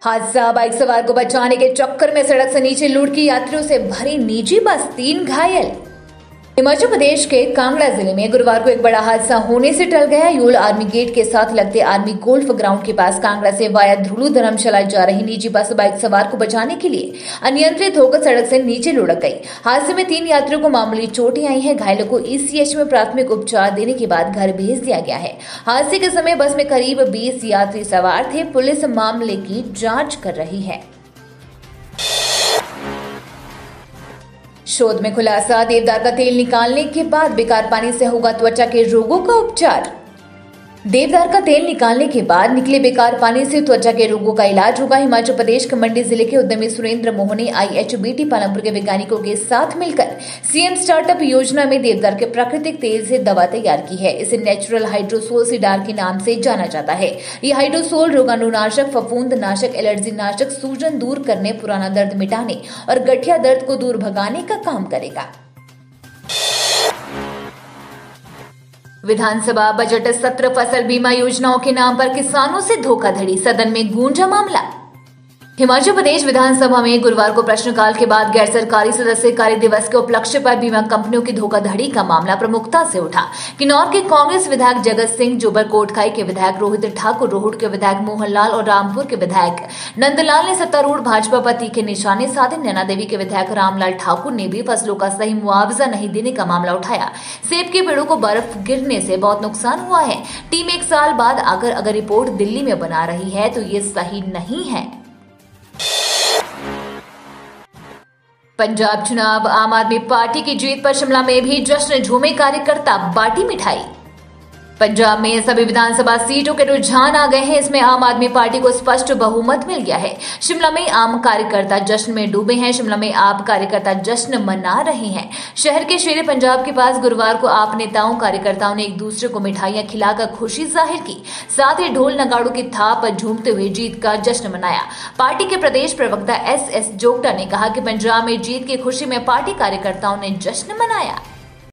हादसा। बाइक सवार को बचाने के चक्कर में सड़क से नीचे लुढ़की की यात्रियों से भरी निजी बस, 3 घायल। हिमाचल प्रदेश के कांगड़ा जिले में गुरुवार को एक बड़ा हादसा होने से टल गया। यूल आर्मी गेट के साथ लगते आर्मी गोल्फ ग्राउंड के पास कांगड़ा से वाया धुलू धर्मशाला जा रही निजी बस बाइक सवार को बचाने के लिए अनियंत्रित होकर सड़क से नीचे लुढ़क गई। हादसे में 3 यात्रियों को मामूली चोटें आई हैं। घायलों को ईसीएच में प्राथमिक उपचार देने के बाद घर भेज दिया गया है। हादसे के समय बस में करीब 20 यात्री सवार थे। पुलिस मामले की जांच कर रही है। शोध में खुलासा, देवदार का तेल निकालने के बाद बेकार पानी से होगा त्वचा के रोगों का उपचार। देवदार का तेल निकालने के बाद निकले बेकार पानी से त्वचा के रोगों का इलाज होगा। हिमाचल प्रदेश के मंडी जिले के उद्यमी सुरेंद्र मोहन ने IHBT पालमपुर के वैज्ञानिकों के साथ मिलकर सीएम स्टार्टअप योजना में देवदार के प्राकृतिक तेल से दवा तैयार की है। इसे नेचुरल हाइड्रोसोल सिडार के नाम से जाना जाता है। ये हाइड्रोसोल रोगाणुनाशक, फफूंदनाशक, एलर्जी नाशक, सूजन दूर करने, पुराना दर्द मिटाने और गठिया दर्द को दूर भगाने का काम करेगा। विधानसभा बजट सत्र, फसल बीमा योजनाओं के नाम पर किसानों से धोखाधड़ी, सदन में गूंजा मामला। हिमाचल प्रदेश विधानसभा में गुरुवार को प्रश्नकाल के बाद गैर सरकारी सदस्य कार्य दिवस के उपलक्ष्य पर बीमा कंपनियों की धोखाधड़ी का मामला प्रमुखता से उठा। किन्नौर के कांग्रेस विधायक जगत सिंह, जोबर कोटखाई के विधायक रोहित ठाकुर, रोहट के विधायक मोहनलाल और रामपुर के विधायक नंदलाल ने सत्तारूढ़ भाजपा पर तीखे निशाने साधे। नैना देवी के विधायक रामलाल ठाकुर ने भी फसलों का सही मुआवजा नहीं देने का मामला उठाया। सेब के पेड़ों को बर्फ गिरने से बहुत नुकसान हुआ है। टीम 1 साल बाद आकर अगर रिपोर्ट दिल्ली में बना रही है तो ये सही नहीं है। पंजाब चुनाव, आम आदमी पार्टी की जीत पर शिमला में भी जश्न, झूमे कार्यकर्ता, बांटी मिठाई। पंजाब में सभी विधानसभा सीटों के रुझान आ गए हैं। इसमें आम आदमी पार्टी को स्पष्ट बहुमत मिल गया है। शिमला में आम कार्यकर्ता जश्न में डूबे हैं। शिमला में आप कार्यकर्ता जश्न मना रहे हैं। शहर के शेरे पंजाब के पास गुरुवार को आप नेताओं कार्यकर्ताओं ने एक दूसरे को मिठाइयां खिलाकर खुशी जाहिर की। साथ ही ढोल नगाड़ों की थाप पर झूमते हुए जीत का जश्न मनाया। पार्टी के प्रदेश प्रवक्ता SS जोगटा ने कहा कि पंजाब में जीत की खुशी में पार्टी कार्यकर्ताओं ने जश्न मनाया।